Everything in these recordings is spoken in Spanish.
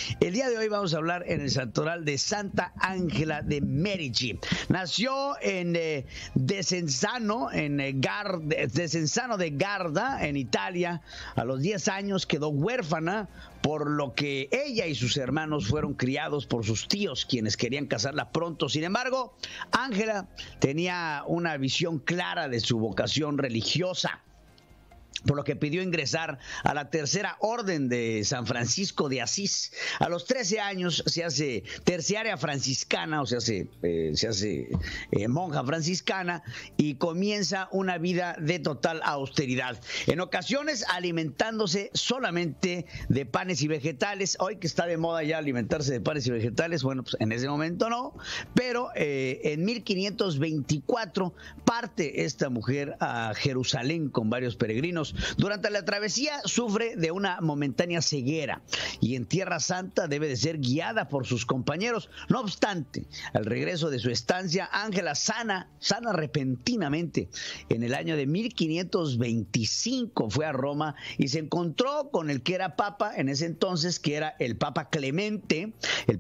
El día de hoy vamos a hablar en el santoral de Santa Ángela de Merici. Nació en Desenzano, Desenzano de Garda, en Italia. A los 10 años quedó huérfana, por lo que ella y sus hermanos fueron criados por sus tíos, quienes querían casarla pronto. Sin embargo, Ángela tenía una visión clara de su vocación religiosa, por lo que pidió ingresar a la Tercera Orden de San Francisco de Asís. A los 13 años se hace terciaria franciscana, o sea, se hace monja franciscana, y comienza una vida de total austeridad. En ocasiones alimentándose solamente de panes y vegetales. Hoy que está de moda ya alimentarse de panes y vegetales, bueno, pues en ese momento no, pero en 1524 parte esta mujer a Jerusalén con varios peregrinos. Durante la travesía sufre de una momentánea ceguera y en Tierra Santa debe de ser guiada por sus compañeros. No obstante, al regreso de su estancia, Ángela sana repentinamente. En el año de 1525 fue a Roma y se encontró con el que era papa en ese entonces, que era el Papa Clemente,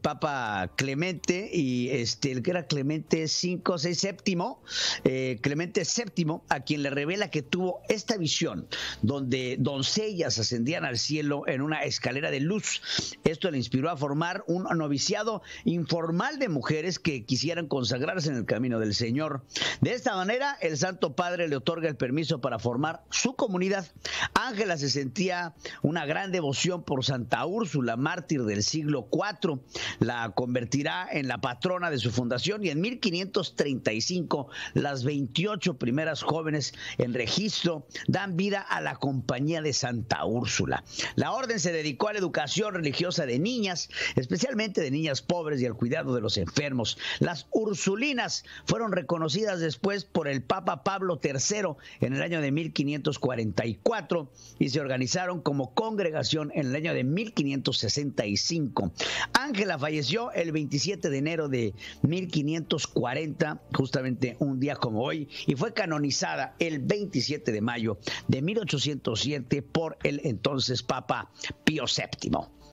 y el que era Clemente VII, a quien le revela que tuvo esta visión donde doncellas ascendían al cielo en una escalera de luz. Esto le inspiró a formar un noviciado informal de mujeres que quisieran consagrarse en el camino del Señor. De esta manera, el Santo Padre le otorga el permiso para formar su comunidad. Ángela se sentía una gran devoción por Santa Úrsula, mártir del siglo IV. La convertirá en la patrona de su fundación y en 1535 las 28 primeras jóvenes en registro dan vida a la Compañía de Santa Úrsula. La orden se dedicó a la educación religiosa de niñas, especialmente de niñas pobres, y al cuidado de los enfermos. Las ursulinas fueron reconocidas después por el Papa Pablo III en el año de 1544 y se organizaron como congregación en el año de 1565. Ángela falleció el 27 de enero de 1540, justamente un día como hoy, y fue canonizada el 27 de mayo de 1807 por el entonces Papa Pío VII.